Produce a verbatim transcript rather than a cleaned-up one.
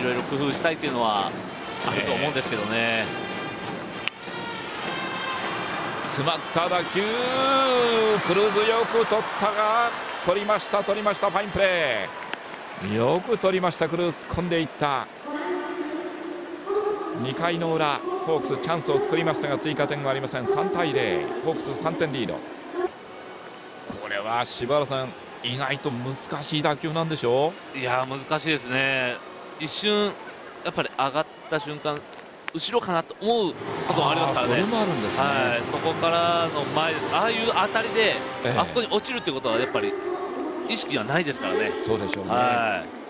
いろいろ工夫したいというのはあると思うんですけどね。 詰まった打球、クルーズよく取ったが、取りました取りました、ファインプレー、よく取りました。クルーズ突っ込んでいった。にかいの裏、ホークスチャンスを作りましたが追加点はありません。さんたいぜろ、ホークスさんてんリード。これは柴原さん、意外と難しい打球なんでしょう。 いや難しいですね。一瞬やっぱり上がった瞬間後ろかなと思うこともありますからね。 それもあるんですね。 はい、そこからの前です。ああいう当たりで、 ええ、 あそこに落ちるってことはやっぱり意識はないですからね。 そうでしょうね。 はい